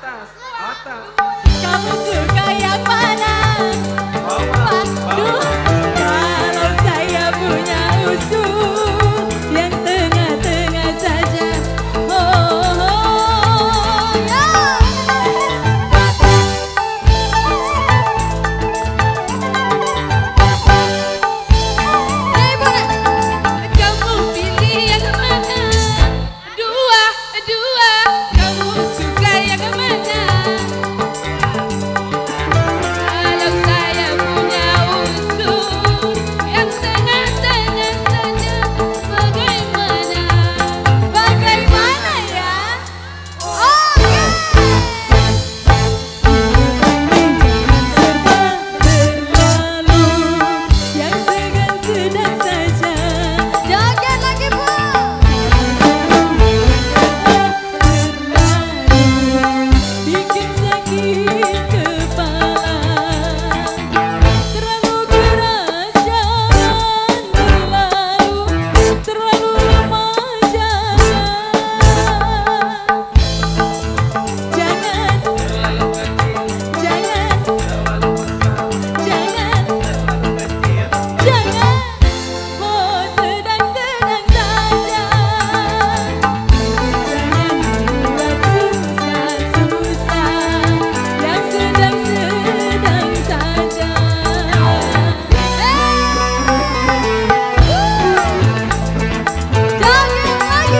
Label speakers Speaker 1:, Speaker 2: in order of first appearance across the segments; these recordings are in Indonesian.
Speaker 1: atas, atas.
Speaker 2: Kamu suka yang mana?
Speaker 1: Bawah,
Speaker 2: Aduh, kalau saya punya usul yang tengah-tengah saja. Oh, oh, ya. Kamu pilih yang mana? Dua, kamu suka yang mana? Kalau saya punya usul yang tengah-tengah saja, bagaimana? Bagaimana ya? Oke. Yang sedang saja. Joget lagi Bu. Bikin sakit kepala. Terlalu keras jangan terlalu lemah jangan
Speaker 1: terlalu kecil,
Speaker 2: jangan
Speaker 1: terlalu besar,
Speaker 2: jangan
Speaker 1: terlalu kecil.
Speaker 2: jangan oh sedang-sedang saja. Jangan buat susah-susah yang sedang-sedang saja. Joget lagi.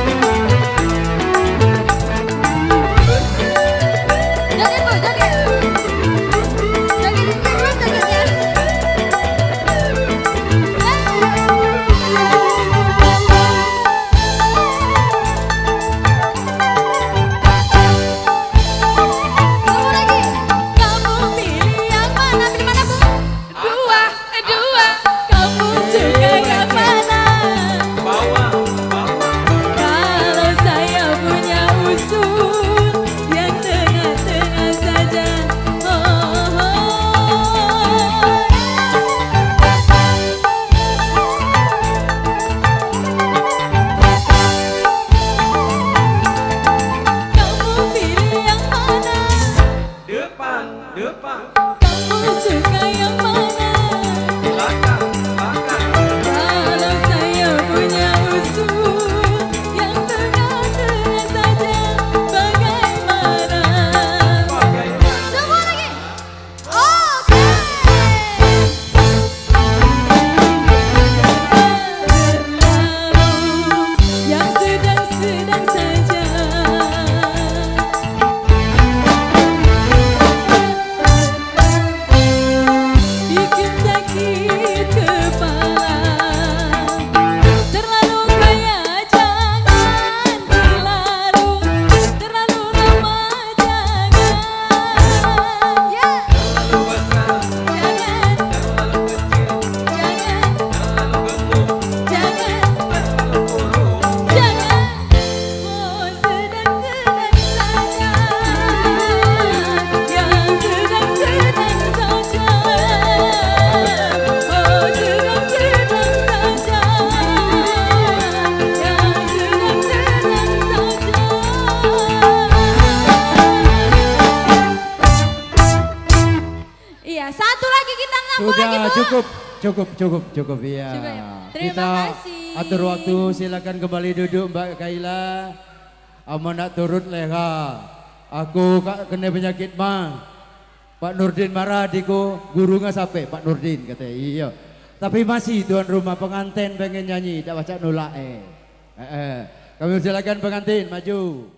Speaker 2: Joget Bu, joget. Jogetin terus jogetnya. Kamu lagi. Kamu pilih yang mana? Pilih mana Bu? Dua. Kamu suka yang mana?
Speaker 1: Bawah, bawah.
Speaker 2: Kalau saya punya usul yang tengah-tengah saja. Oh, kamu pilih yang mana?
Speaker 1: Depan, depan.
Speaker 2: Kamu suka yang mana?
Speaker 1: Belakang, belakang.
Speaker 2: Kalau saya punya usul yang tengah-tengah saja, bagaimana?
Speaker 1: Bagaimana?
Speaker 2: Semua lagi. Oke. Yang sedang-sedang saja. Bikin sakit kepala. Terlalu kaya jangan terlalu lemah jangan. Ya,
Speaker 1: Terlalu besar,
Speaker 2: jangan,
Speaker 1: terlalu kecil,
Speaker 2: jangan,
Speaker 1: terlalu gemuk,
Speaker 2: jangan,
Speaker 1: terlalu kurus.
Speaker 2: jangan. Oh sedang-sedang saja. Yang sedang-sedang saja. Oh sedang-sedang saja. Yang sedang-sedang saja. Iya, satu lagi kita ngambung lagi
Speaker 3: Sudah
Speaker 2: Bu.
Speaker 3: cukup cukup ya.
Speaker 2: Cukup ya. Terima
Speaker 3: Kita
Speaker 2: kasih.
Speaker 3: atur waktu, silakan kembali duduk Mbak Kaila. Aman nak turut leha. Aku kak kena penyakit mah. Pak Nurdin marah adikku, guru nggak sampai Pak Nurdin kata iya. Tapi masih tuan rumah pengantin pengen nyanyi, tak baca nolak Kami silakan pengantin maju.